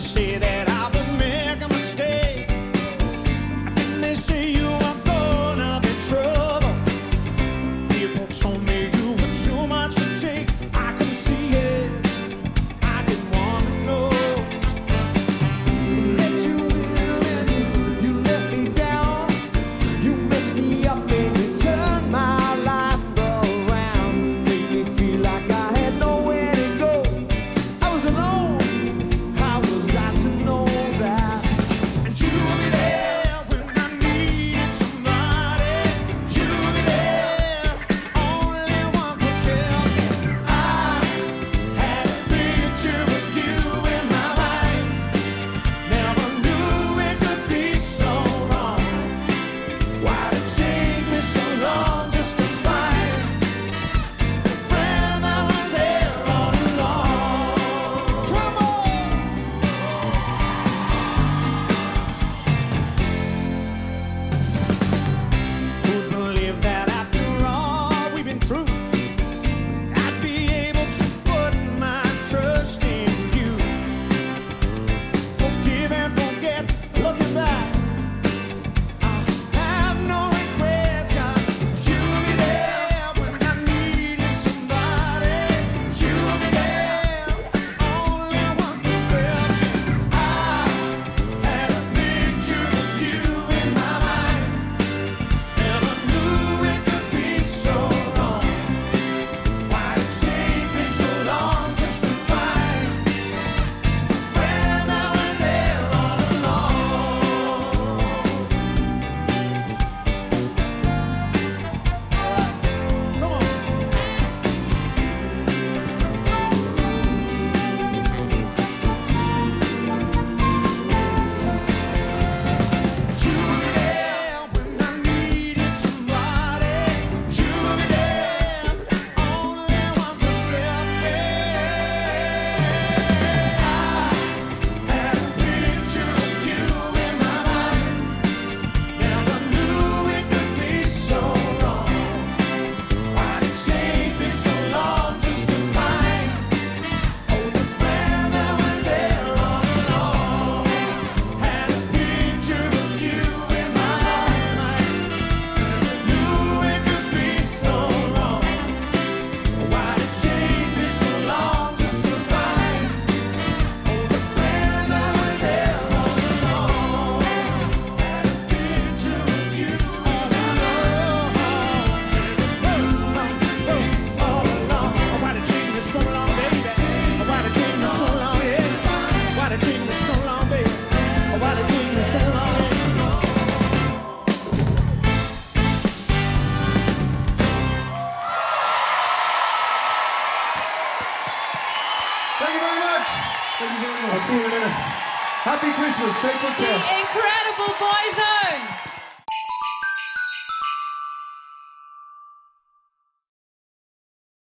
say that I would make a mistake? Didn't they say you were gonna be trouble? People told me you were too much to take. I couldn't see it. I didn't want to know. You let you in and you let me down. You messed me up and you turned my life around. Made me feel like I had nowhere to go. I was alone. How was I to know that? And you'll be there when I needed somebody. You'll be there, only one could help me. I had a picture of you in my mind. Never knew it could be so wrong. Why'd it take me so long just to find the friend that was there all along? Come on! Who'd believe that after all we've been through, I'd be able to put my trust in you. Forgive and forget, looking back, I have no regrets. God, you'll be there when I needed somebody. You'll be there, only one could help me. I had a picture of you in my mind. Never knew it could be so wrong. Why'd it take me so long just to find the friend that was there all along? Come on. You'll be there when I needed somebody. You'll be there, only one could help me. I had a picture of you in my mind. Never knew it could be so wrong. Why'd it take me so long just to find the friend that was there all along? Had a picture of you in my mind. Never knew it could be so wrong. Why'd it take me so long just to find the friend that was there all along? Had a picture of you all along. Never knew it could be so long. Why'd it take me so long, baby? Why'd it take me so long, yeah? Why'd it take me so long, baby? Why'd it take me so long, yeah? Thank you very much. Thank you very much. I'll see you in a minute. Happy Christmas. Take good The care. incredible Boyzone.